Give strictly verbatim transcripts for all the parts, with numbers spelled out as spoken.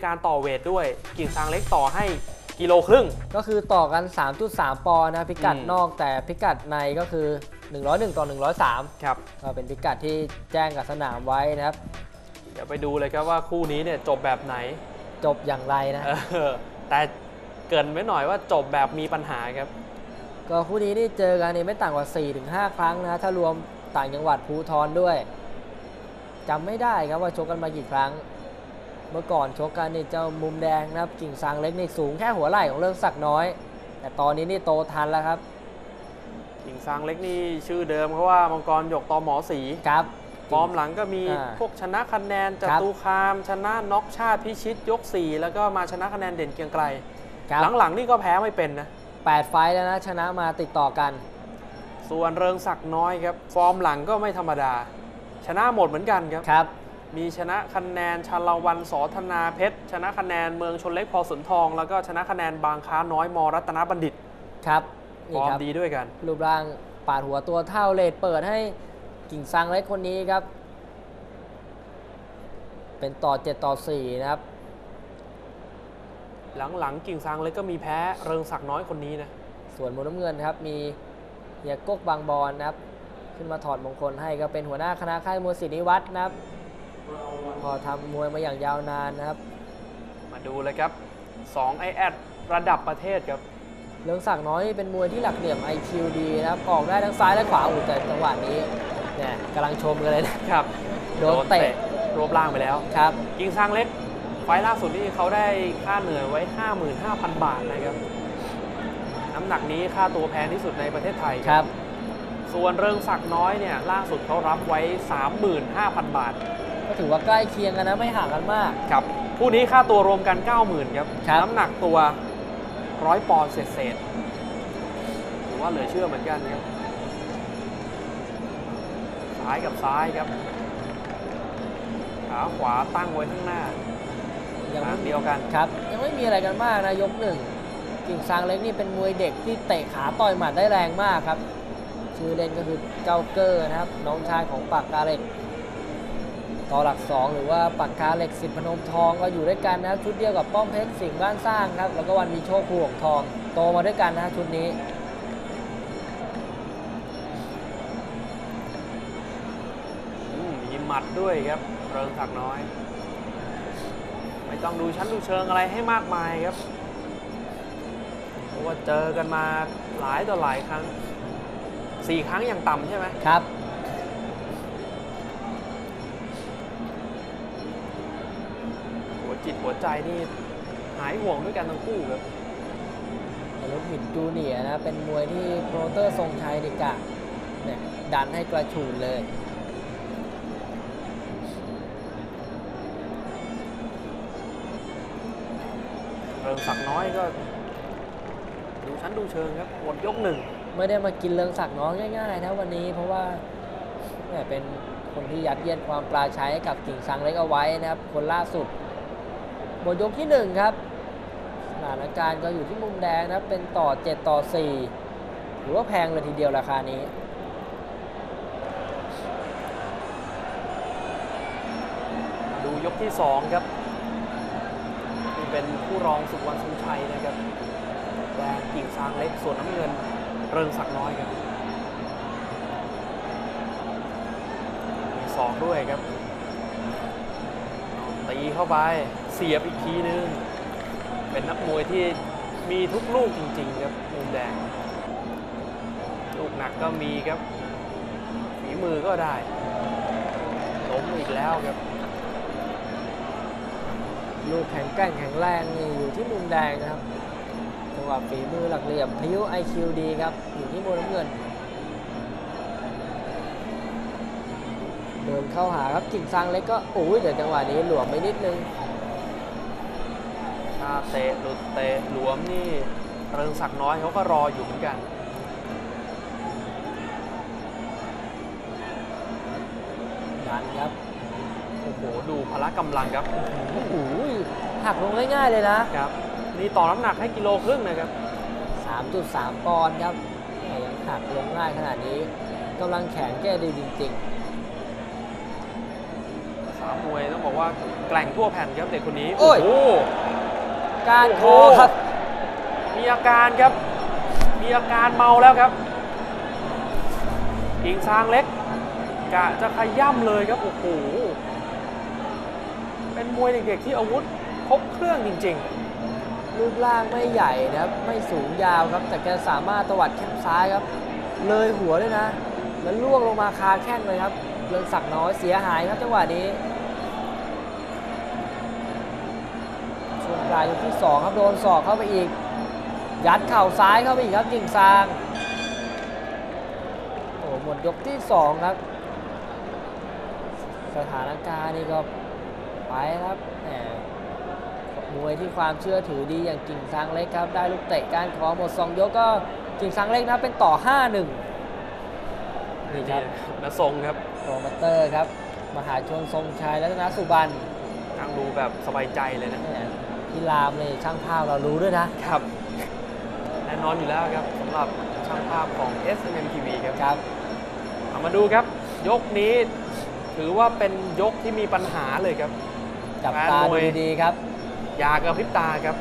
การต่อเวทด้วยกิ่งซางเล็กต่อให้กิโลครึ่งก็คือต่อกัน สามจุดสาม ปอนด์นะพิกัดนอกแต่พิกัดในก็คือหนึ่งร้อยเอ็ดต่อหนึ่งร้อยสามครับก็เป็นพิกัดที่แจ้งกับสนามไว้นะครับเดี๋ยวไปดูเลยครับว่าคู่นี้เนี่ยจบแบบไหนจบอย่างไรนะแต่เกินไว้หน่อยว่าจบแบบมีปัญหาครับก็คู่นี้นี่เจอกันนี่ไม่ต่างกว่า สี่ถึงห้า ครั้งนะถ้ารวมต่างจังหวัดภูธรด้วยจำไม่ได้ครับว่าชกกันมากี่ครั้งเมื่อก่อนชกกันนี่เจ้ามุมแดงนะครับกิ่งซางเล็กนี่สูงแค่หัวไหล่ของเรื่องศักน้อยแต่ตอนนี้นี่โตทันแล้วครับกิ่งซางเล็กนี่ชื่อเดิมเพราะว่ามังกรหยกตอหมอสีครับฟอร์มหลังก็มีพวกชนะคะแนนจตุคามชนะน็อกชาติพิชิตยกสี่แล้วก็มาชนะคะแนนเด่นเกียงไกลหลังๆนี่ก็แพ้ไม่เป็นนะแปดไฟแล้วนะชนะมาติดต่อกันส่วนเริงศักดิ์น้อยครับฟอร์มหลังก็ไม่ธรรมดาชนะหมดเหมือนกันครับครับมีชนะคะแนนชาละวันสอธนาเพชรชนะคะแนนเมืองชนเล็กพอสนทองแล้วก็ชนะคะแนนบางค้าน้อยมรัตนบัณฑิตครับฟอร์มดีด้วยกันรูปร่างปาดหัวตัวเท่าเลดเปิดให้กิ่งซางเล็กคนนี้ครับเป็นต่อเจ็ดต่อสี่นะครับหลังๆกิ่งซางเล็กก็มีแพ้เริงศักดิ์น้อยคนนี้นะส่วนมุมน้ำเงินครับมีเฮียก๊กบางบอนนะครับขึ้นมาถอดมงคลให้ก็เป็นหัวหน้าคณะค่ายมวยศิริวัฒน์นะครับพอทำมวยมาอย่างยาวนานนะครับมาดูเลยครับสอง ไอ แอด ระดับประเทศครับเริงศักดิ์น้อยเป็นมวยที่หลักเหลี่ยม ไอ คิว ดีนะครับออกได้ทั้งซ้ายและขวาอุ่แต่จังหวะนี้เนี่ยกำลังชมกันเลยนะครับโดนเตะรวบล่างไปแล้วครับกิ่งซางเล็กไฟล่าสุดนี่เขาได้ค่าเหนื่อยไว้ ห้าหมื่นห้าพัน บาทนะครับน้ำหนักนี้ค่าตัวแพงที่สุดในประเทศไทยครับส่วนเริงศักดิ์น้อยเนี่ยล่าสุดเขารับไว้ สามหมื่นห้าพัน บาทก็ถือว่าใกล้เคียงกันนะไม่ห่างกันมากครับคู่นี้ค่าตัวรวมกัน เก้าหมื่น ครับน้ำหนักตัวร้อยปอนด์เศษๆถือว่าเหลือเชื่อเหมือนกันครับซ้ายกับซ้ายครับขาขวาตั้งไว้ข้างหน้าอย่างเดียวกันครับยังไม่มีอะไรกันมากนะยกหนึ่งกิ่งซางเล็กนี่เป็นมวยเด็กที่เตะขาต่อยหมัดได้แรงมากครับชื่อเล่นก็คือเจ้าเกอร์นะครับน้องชายของปากกาเหล็กต่อหลักสองหรือว่าปากกาเหล็กสิทธิ์พนมทองก็อยู่ด้วยกันนะชุดเดียวกับป้อมเพชรสิงห์บ้านสร้างครับแล้วก็วันมีโชคภูของทองโตมาด้วยกันนะชุดนี้มีหมัดด้วยครับเริงศักดิ์น้อยไม่ต้องดูชั้นดูเชิงอะไรให้มากมายครับเพราะว่าเจอกันมาหลายต่อหลายครั้งสี่ครั้งอย่างต่ำใช่ไหมครับหัวจิตหัวใจนี่หายห่วงด้วยกันทั้งคู่ครับรถหินจูเนียนะเป็นมวยที่โปรเตอร์ทรงชัยดิกะเนี่ยดันให้กระฉูดเลยเริงศักดิ์น้อยก็ดูชั้นดูเชิงครับหมดยกหนึ่งไม่ได้มากินเริงศักดิ์น้อยง่ายๆนะวันนี้เพราะว่าเป็นคนที่ยัดเยียดความปราชัยให้กับกิ่งซางเล็กเอาไว้นะครับคนล่าสุดหมดยกที่หนึ่งครับสถานการณ์ก็อยู่ที่มุมแดงนะครับเป็นต่อเจ็ดต่อสี่หรือว่าแพงเลยทีเดียวราคานี้ดูยกที่สองครับเป็นผู้รองสุวรรณทรงชัยนะครับแดงกิ่งซางเล็กส่วนน้ำเงินเริงศักดิ์น้อยครับมีสองด้วยครับตีเข้าไปเสียบอีกทีนึงเป็นนักมวยที่มีทุกลูกจริงๆครับมุมแดงลูกหนักก็มีครับฝีมือก็ได้ล้มอีกแล้วครับลูกแข็งแกร่งแข็งแรงนี่อยู่ที่มุมแดงนะครับจังหวะฝีมือหลักเหลี่ยมพายุ ไอ คิว ดีครับอยู่ที่มุมน้ำเงินเดินเข้าหาครับกิ่งซางเล็กก็โอ้ยเดี๋ยวจังหวะนี้หลวมไปนิดนึงถ้าเตะหลุดเตะหลวมนี่เริงศักดิ์น้อยเขาก็รออยู่เหมือนกันดันครับโอ้โหดูพละกำลังครับโอ้โหหักลงง่ายๆเลยนะครับนี่ต่อน้ำหนักให้กิโลครึ่งนะครับสามจุดสาม ปอนด์ครับยังหักลงง่ายขนาดนี้กำลังแข็งแก้ดีจริงๆสามมวยต้องบอกว่าแกร่งทั่วแผ่นครับเด็กคนนี้โอ้ยโหการคโอ้อโหครับมีอาการครับ มีอาการเมาแล้วครับกิ่งซางเล็กกะจะขย่ำเลยครับโอ้โหเป็นมวยเด็กๆที่อาวุธครบเครื่องจริงๆรูปร่างไม่ใหญ่นะครับไม่สูงยาวครับ แต่แกสามารถตวัดแข้งซ้ายครับ เลยหัวด้วยนะ แล้วล่วงลงมาคาแข้งเลยครับเรืองศักดิ์น้อยเสียหายครับจังหวะนี้ช่วงปลายยกที่สองครับโดนศอกเข้าไปอีก ยัดเข่าซ้ายเข้าไปอีกครับกิ่งซางโอ้หมดยกที่สองครับสถานการณ์นี่ก็ไปครับแหมมวยที่ความเชื่อถือดีอย่างกิ่งซางเล็กครับได้ลูกเตะก้านคอหมดสองยกก็กิ่งซางเล็กนะเป็นต่อ ห้าหนึ่ง นี่ครับนทรงครับโปรโมเตอร์ครับมหาชนทรงชัยรัตนสุบรรณนั่งดูแบบสบายใจเลยนะแหมพี่รามเลยช่างภาพเรารู้ด้วยนะครับแน่นอนอยู่แล้วครับสำหรับช่างภาพของ เอส เอ็ม เอ็ม ที วี ครับครับเอามาดูครับ ยกนี้ถือว่าเป็นยกที่มีปัญหาเลยครับจับแฟนตามวยดูดีๆครับอยากกระพริบตาครับ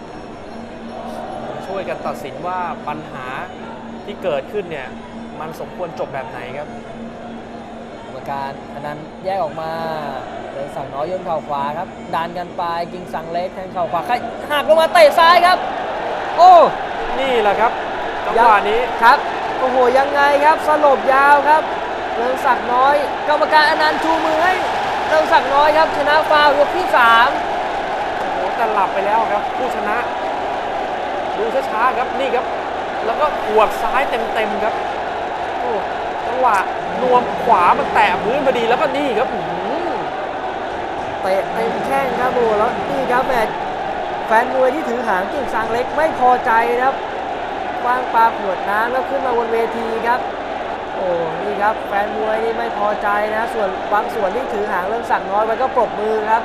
ช่วยกันตัดสินว่าปัญหาที่เกิดขึ้นเนี่ยมันสมควรจบแบบไหนครับกรรมการอันนั้นแยกออกมาเลยสั่งน้อยย่นเข่าขวาครับดันกันไปกิ่งซางเล็กแทงเข่าขวาใครหักลงมาเตะซ้ายครับ โอ้นี่แหละครับจังหวะนี้ครับโอ้โหยังไงครับสลบยาวครับเรืองศักดิ์น้อย กรรมการอนันต์ชูมือให้เรืองศักดิ์น้อยครับชนะฟาวยกที่สามโอ้โหแต่หลับไปแล้วครับ ผู้ชนะ ดูช้าๆครับนี่ครับ แล้วก็ขวดซ้ายเต็มๆครับโอ้จังหวะนวมขวามันแตะพื้นพอดีแล้วก็นี่ครับอื้อหือเตะเต็มแข้งครับโอ้แล้วนี่ครับแมตช์แฟนมวยที่ถือหางกิ่งซางเล็กไม่พอใจนะครับวางปลาขวดน้ำแล้วขึ้นมาบนเวทีครับโอ้นี่ครับแฟนมวยนี่ไม่พอใจนะส่วนบางส่วนที่ถือหางเรื่องสั่งน้อยมันก็ปรบมือครับ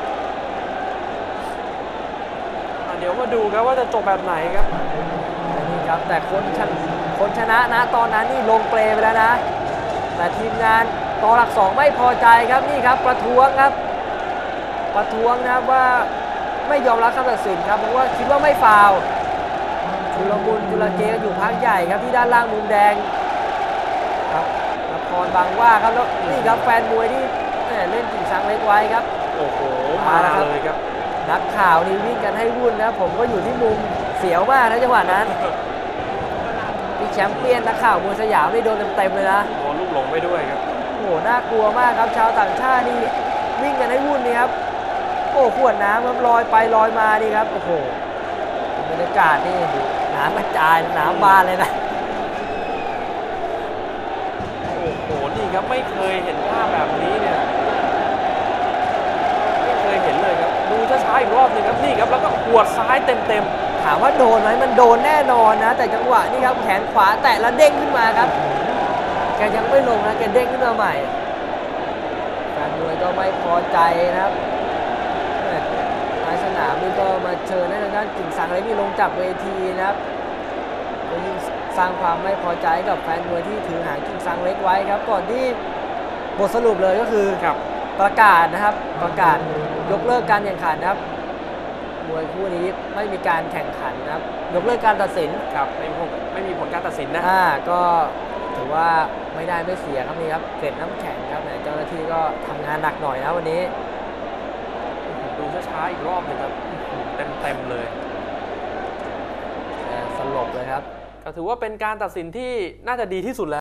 อ่ะเดี๋ยวมาดูครับว่าจะจบแบบไหนครับนี่ครับแต่คนชนะคนชนะนะตอนนั้นนี่ลงเปลไปแล้วนะแต่ทีมงานตอหลักสองไม่พอใจครับนี่ครับประท้วงครับ ประท้วงนะครับว่าไม่ยอมรับคำตัดสินครับเพราะว่าคิดว่าไม่ฟาวล์ชุลมุนชุลเกกันอยู่พักใหญ่ครับที่ด้านล่างมุมแดงครับนครบางว่าครับแล้วนี่ครับแฟนมวยที่แหม่เล่นกิ่งซางเล็กไว้ครับโอ้โหมามาแล้วครับเลยครับนักข่าวนี่วิ่งกันให้วุ่นนะผมก็อยู่ที่มุมเสียวมากนะจังหวะนั้นพี่แชมป์เปี้ยนนักข่าวมวยสยามนี่โดนเต็มๆเลยนะโดนลูกหลงไปด้วยครับโอ้โหน่ากลัวมากครับชาวต่างชาตินี่วิ่งกันให้วุ่นนี่ครับโอ้ขวดน้ำครับลอยไปลอยมานี่ครับโอ้โหบรรยากาศนี่น้ำกระจายน้ำบานเลยนะโอ้โหนี่ครับไม่เคยเห็นภาพแบบนี้เนี่ยไม่เคยเห็นเลยครับดูช้าๆอีกรอบหนึงครับนี่ครับแล้วก็ขวดซ้ายเต็มถามว่าโดนไหมมันโดนแน่นอนนะ แต่จังหวะนี่ครับแขนขวาแตะแล้วเด้งขึ้นมาครับแกยังไม่ลงนะแกเด้งขึ้นมาใหม่แฟนมวยก็ไม่พอใจนะครับนายสนามนี่ก็มาเชิญให้ทางด้านกิ่งซางเล็กนี่ลงจากเวทีนะครับก็ยิ่งสร้างความไม่พอใจกับแฟนมวยที่ถือหางกิ่งซางเล็กไว้ครับก่อนที่บทสรุปเลยก็คือๆครับประกาศนะครับประกาศยกเลิกการแข่งขันนะครับมวยคู่นี้ไม่มีการแข่งขันนะครับยกเลิกการตัดสินครับไม่มีผลไม่มีผลการตัดสินนะอ่าก็ถือว่าไม่ได้ไม่เสียครับนี่ครับเกล็ดน้ำแข็งครับเจ้าหน้าที่ก็ทำงานหนักหน่อยนะวันนี้ดูช้าๆอีกรอบหนึงครับเต็มๆเลยสลบเลยครับก็ถือว่าเป็นการตัดสินที่น่าจะดีที่สุดแล้ว